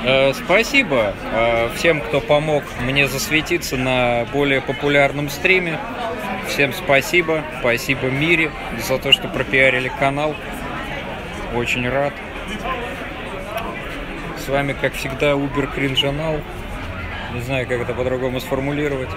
Спасибо всем, кто помог мне засветиться на более популярном стриме. Всем спасибо. Спасибо Мире за то, что пропиарили канал. Очень рад. С вами, как всегда, Убер Кринжанал. Не знаю, как это по-другому сформулировать.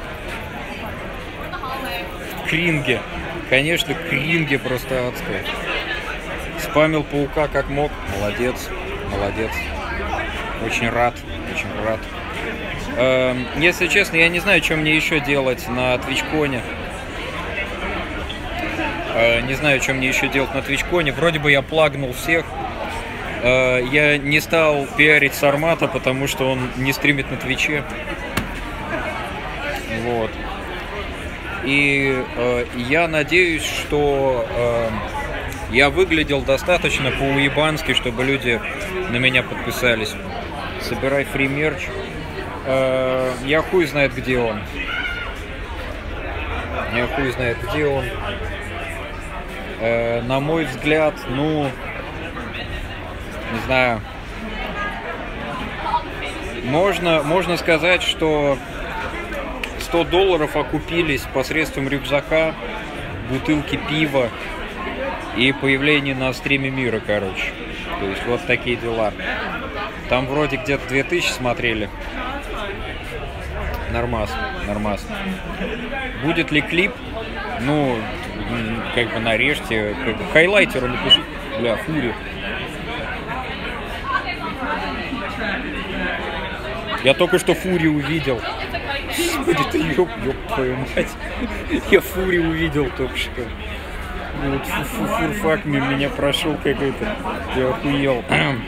Кринге. Конечно, кринге просто адское. Спамил паука как мог. Молодец. Молодец. Очень рад. Очень рад. Если честно, я не знаю, что мне еще делать на Твичконе. Не знаю, что мне еще делать на Твичконе. Вроде бы я плагнул всех. Я не стал пиарить Сармата, потому что он не стримит на Твиче. Вот. И я надеюсь, что я выглядел достаточно по-уебански, чтобы люди на меня подписались. Собирай фри мерч. Я хуй знает, где он. Я хуй знает, где он. На мой взгляд, ну, не знаю. Можно сказать, что $100 окупились посредством рюкзака, бутылки пива и появления на стриме Мира, короче. То есть вот такие дела. Там вроде где-то 2000 смотрели. Нормас, нормас. Будет ли клип? Ну, как бы нарежьте, как бы хайлайтеру напишу. Бля, фури. Я только что фури увидел. Господи, ты ёб твою мать. Я фури увидел только что. Вот фурфак меня прошел какой-то. Я охуел.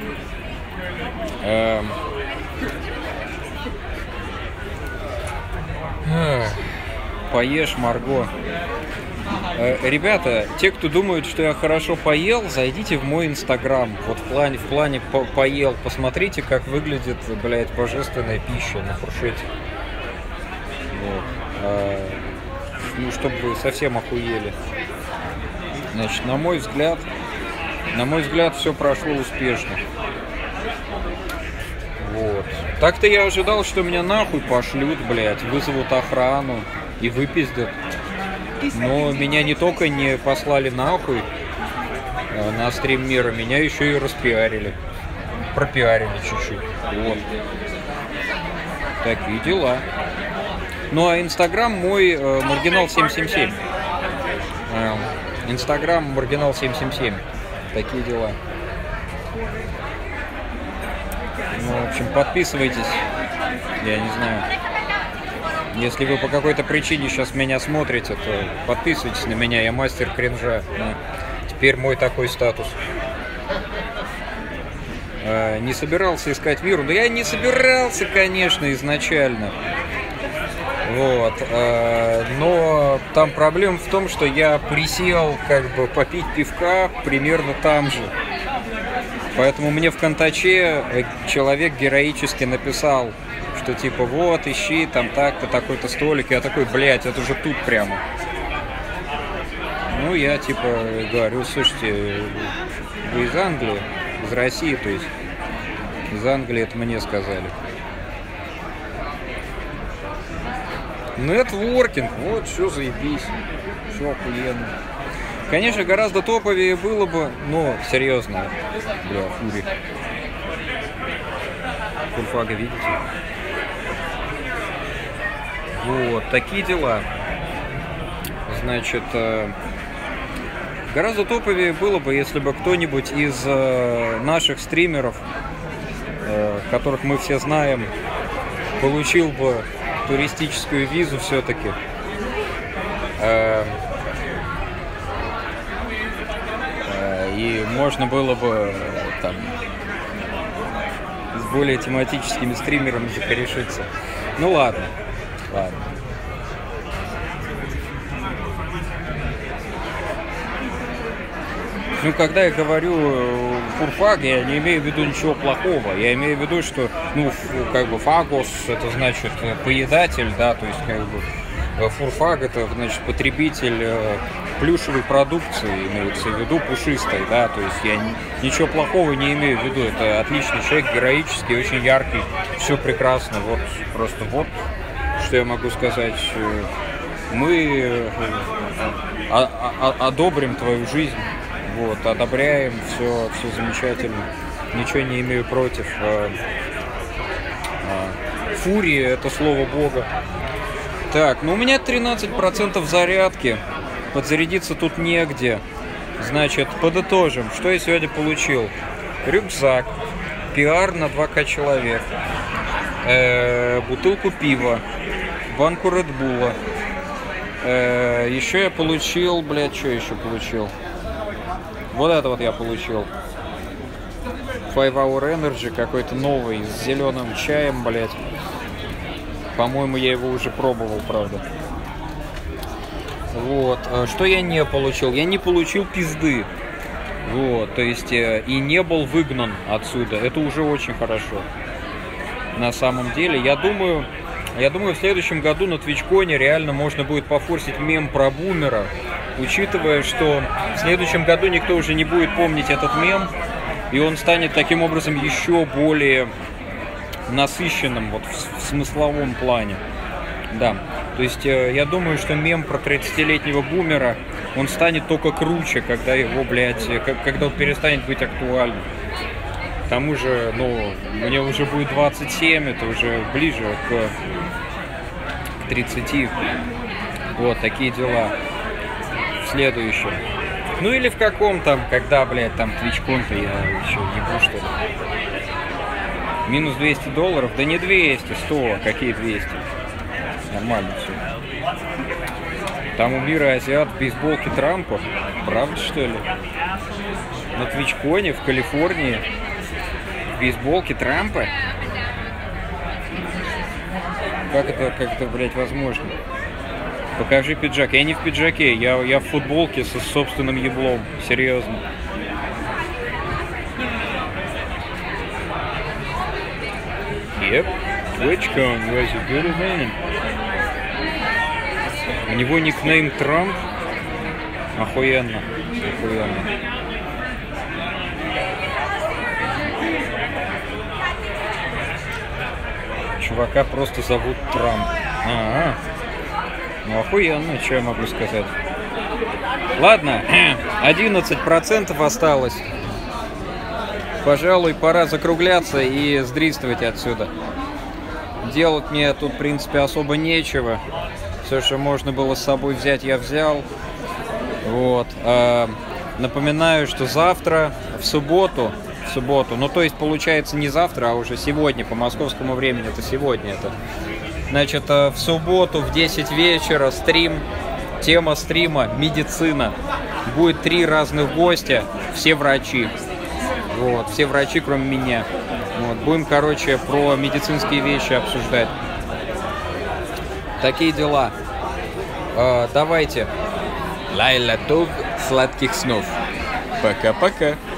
Поешь, Марго. Ребята, те, кто думают, что я хорошо поел, зайдите в мой инстаграм. Вот в плане поел. Посмотрите, как выглядит, блядь, божественная пища на фуршете. Вот. Ну, чтобы вы совсем охуели. Значит, на мой взгляд, все прошло успешно. Вот. Так-то я ожидал, что меня нахуй пошлют, блядь, вызовут охрану и выпиздят. Но меня не только не послали нахуй на стрим Мира, меня еще и распиарили. Пропиарили чуть-чуть. Вот. Такие дела. Ну а инстаграм мой Маргинал777. Инстаграм Маргинал777. Такие дела. Ну, в общем, подписывайтесь. Я не знаю. Если вы по какой-то причине сейчас меня смотрите, то подписывайтесь на меня. Я мастер кринжа. Теперь мой такой статус. Не собирался искать Миру. Да я не собирался, конечно, изначально. Вот. Но там проблема в том, что я присел как бы попить пивка примерно там же. Поэтому мне в Контаче человек героически написал, что типа вот, ищи там так-то, такой-то столик. Я такой, блядь, это же тут прямо. Ну, я типа говорю, слушайте, вы из Англии, из России, то есть из Англии, это мне сказали. Нетворкинг, вот, все заебись, все охуенно. Конечно, гораздо топовее было бы, но серьезно, бля, фури. Фурфага, видите? Вот, такие дела. Значит, гораздо топовее было бы, если бы кто-нибудь из наших стримеров, которых мы все знаем, получил бы туристическую визу все-таки. И можно было бы там с более тематическими стримерами закорешиться. Ну ладно, ладно. Ну, когда я говорю фурфаг, я не имею в виду ничего плохого. Я имею в виду, что, ну, как бы фагос, это значит поедатель, да, то есть, как бы, фурфаг, это значит потребитель плюшевой продукции, имеется в виду пушистой, да, то есть я ничего плохого не имею в виду, это отличный человек, героический, очень яркий, все прекрасно, вот, просто вот, что я могу сказать, мы одобрим твою жизнь, вот, одобряем, все замечательно, ничего не имею против. Фурия — это слово Бога. Так, ну у меня 13% зарядки. Подзарядиться тут негде. Значит, подытожим. Что я сегодня получил? Рюкзак. PR на 2К человек. Бутылку пива. Банку Редбула. Еще я получил... Блядь, что еще получил? Вот это вот я получил. 5 Hour Energy какой-то новый, с зеленым чаем, блядь. По-моему, я его уже пробовал, правда. Вот. Что я не получил? Я не получил пизды. Вот. То есть, и не был выгнан отсюда. Это уже очень хорошо. На самом деле, я думаю, в следующем году на TwitchCon реально можно будет пофорсить мем про бумера. Учитывая, что в следующем году никто уже не будет помнить этот мем. И он станет таким образом еще более насыщенным вот в смысловом плане. Да, то есть я думаю, что мем про 30-летнего бумера, он станет только круче, когда его, блядь, когда он перестанет быть актуальным. К тому же, ну, мне уже будет 27, это уже ближе к 30. Вот, такие дела. В следующем. Ну или в каком-то, когда, блядь, там TwitchCon-то я еще ебу, что ли. Минус $200? Да не 200, 100. Какие 200? Нормально все. Там у мира азиат в бейсболке Трампа. Правда, что ли? На TwitchCon в Калифорнии в бейсболке Трампа? Как это, блядь, возможно? Покажи пиджак. Я не в пиджаке, я в футболке со собственным еблом. Серьезно. Yep. TwitchCon was a good event. У него никнейм Трамп. Охуенно. Охуенно. Чувака просто зовут Трамп. Ну охуенно, что я могу сказать. Ладно, 11% осталось. Пожалуй, пора закругляться и сдристывать отсюда. Делать мне тут, в принципе, особо нечего. Все, что можно было с собой взять, я взял. Вот. Напоминаю, что завтра, в субботу, ну то есть получается не завтра, а уже сегодня, по московскому времени, это сегодня это. Значит, в субботу в 10 вечера стрим, тема стрима медицина. Будет 3 разных гостя, все врачи. Вот, все врачи, кроме меня. Вот, будем, короче, про медицинские вещи обсуждать. Такие дела. Давайте. Лайла Тов, сладких снов. Пока-пока.